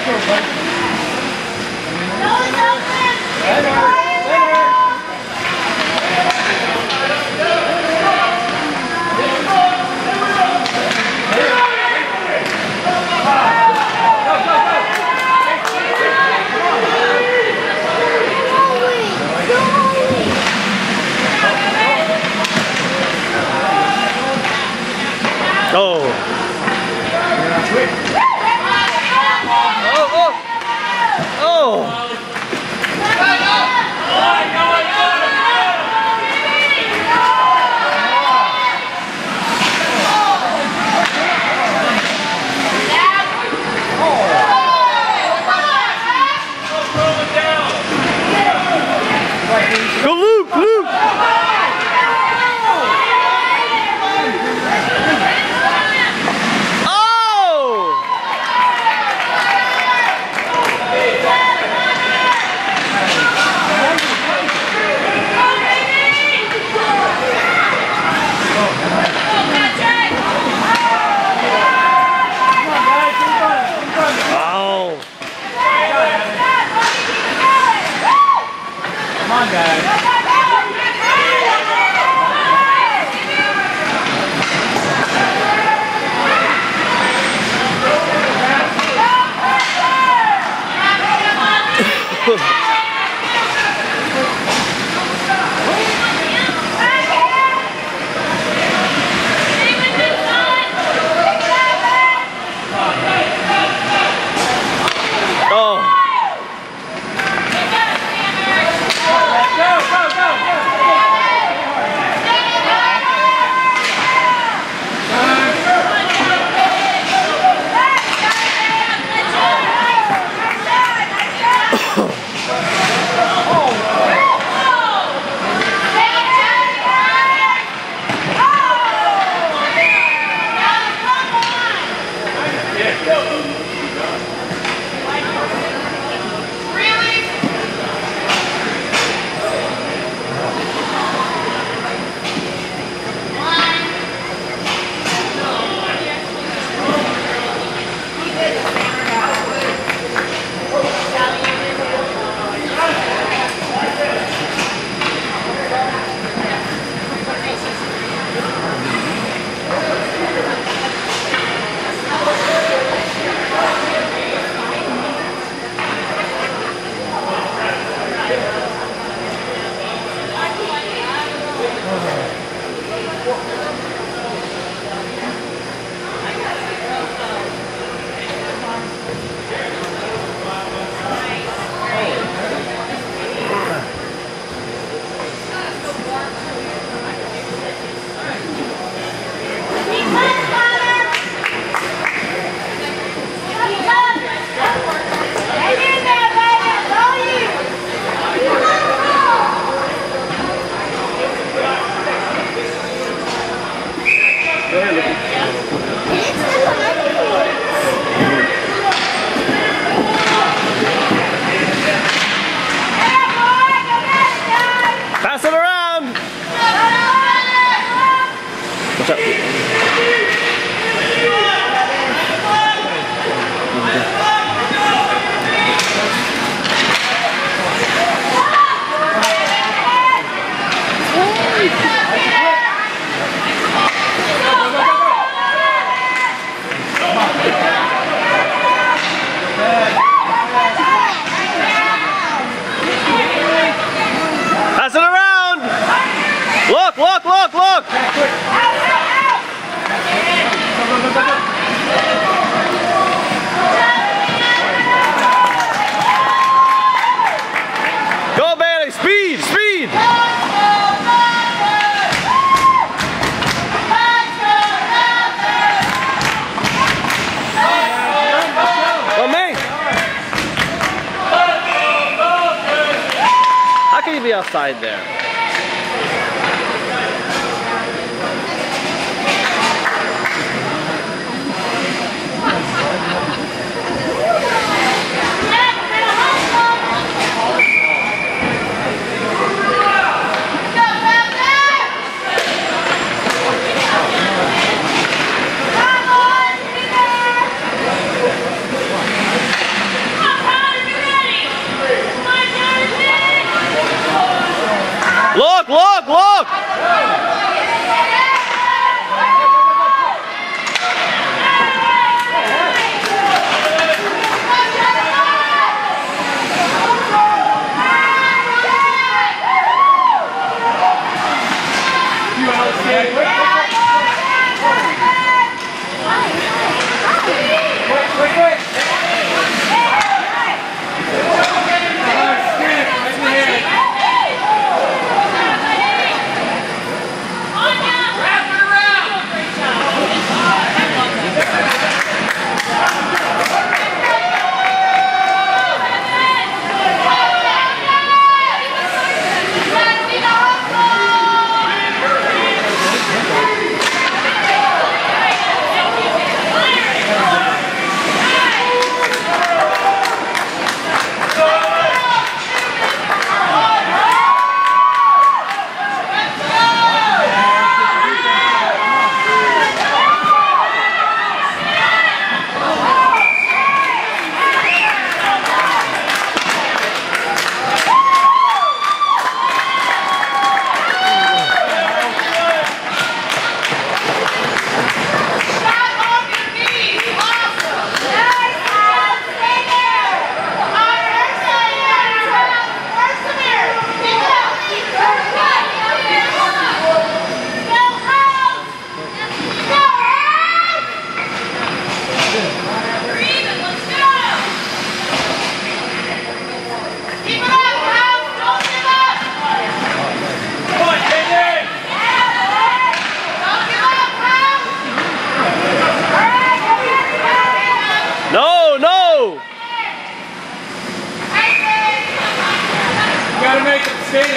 Outside there.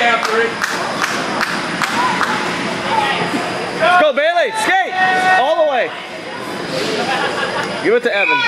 after it. Let's go, Bailey. Skate. All the way. Give it to Evan.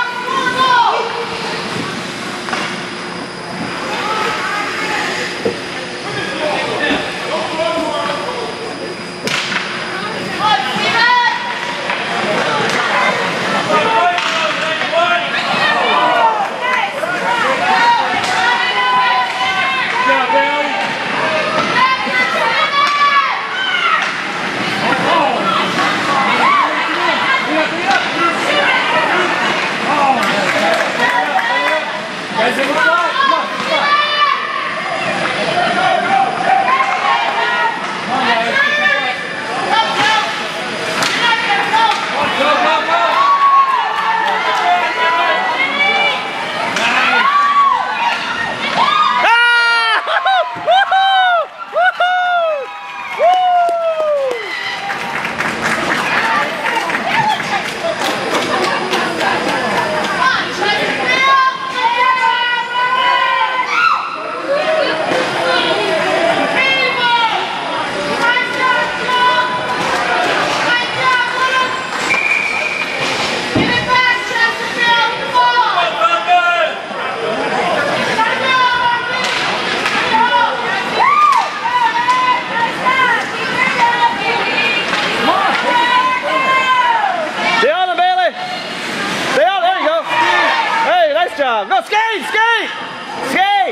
Go skate, skate, skate.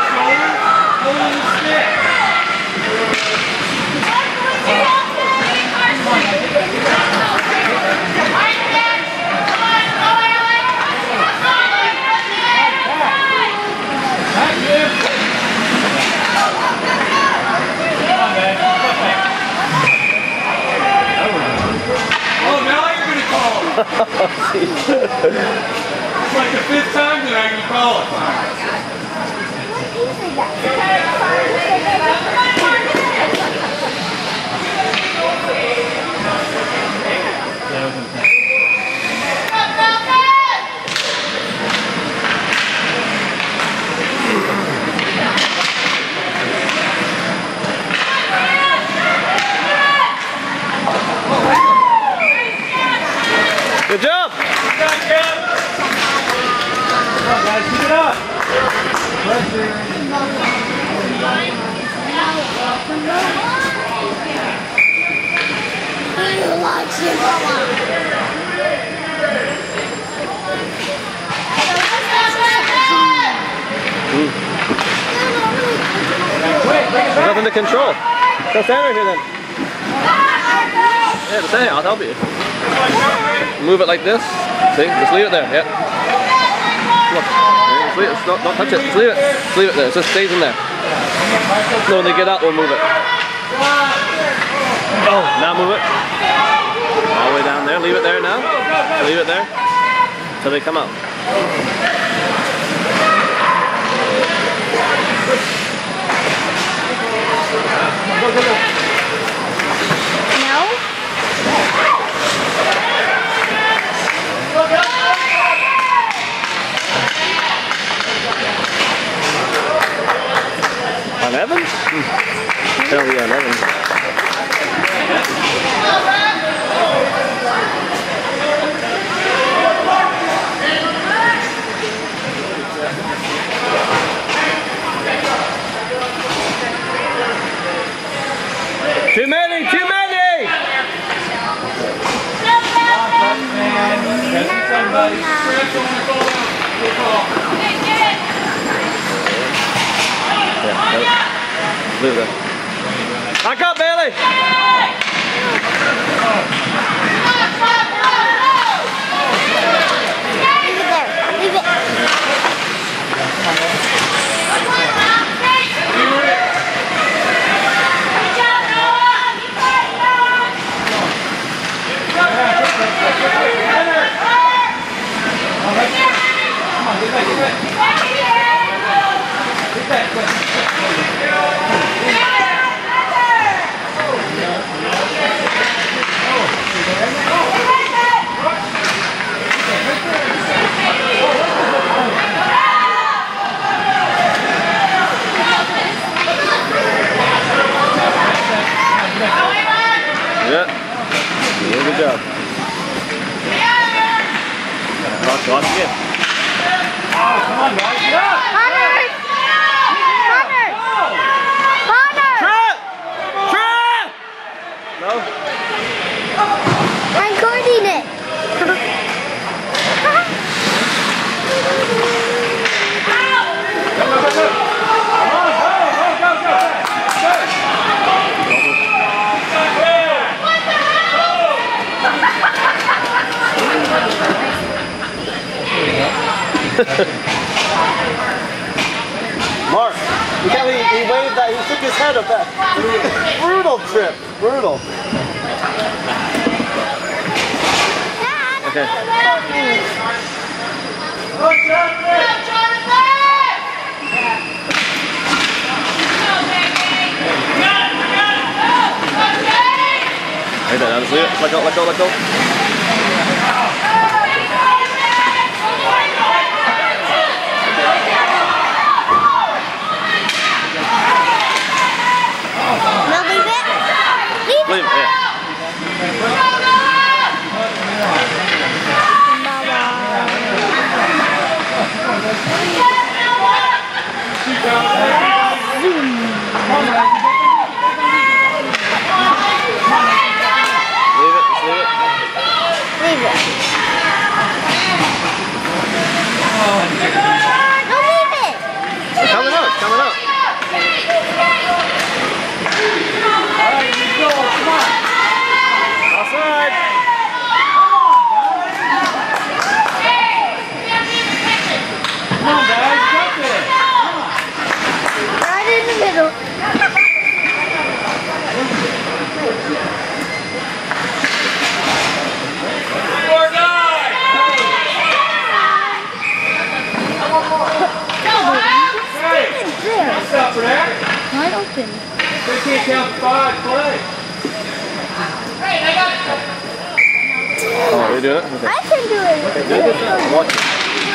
Oh, now you're gonna call it. It's like the 5th time that I'm going to call it. Good job. Come on, guys, keep it up. There's nothing to control. Go stand right here then. Yeah, just stay. I'll help you. Move it like this. See? Just leave it there. Yep. Look. Just leave it. Don't touch it. Just leave it. Just leave it there. It just stays in there. So when they get out, we'll move it. Oh, now move it. All the way down there. Leave it there now. Leave it there until they come out. Go, go, go. No? On Evans? Penalty on Evans. Too many! Too many! Yeah, leave it. Back up, Bailey! Leave it. Watch again. Oh, come on, guys. Get up. Connor! Trip! No? I'm guarding it. Mark, you can't believe he waved that, he shook his head at that. Brutal trip, brutal. Okay. Right there, now just leave it. Let go, let go, let go. No, leave it. Leave it, yeah. Leave it, just leave it. Leave it. No, leave it. It's coming up, it's coming up. Alright, you go. Come on. Outside. Come on, guys. Get there. Right in the middle. More guys. There. Stop for that. Wide open. They can't count to 5. Play. Oh, you're doing it? Okay. I can do it. Do it. Watch it.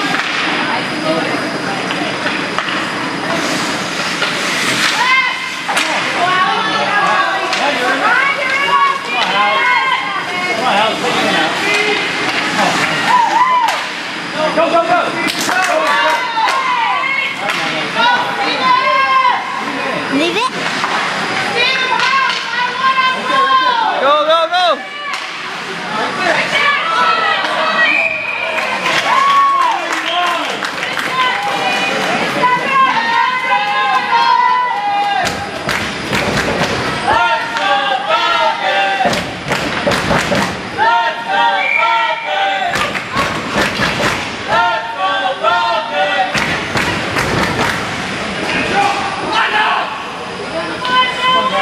Go, go, go. Leave it. Go, go, go!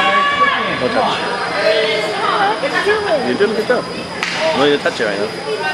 No touch. You're doing a good job. I'm not going to touch it right now.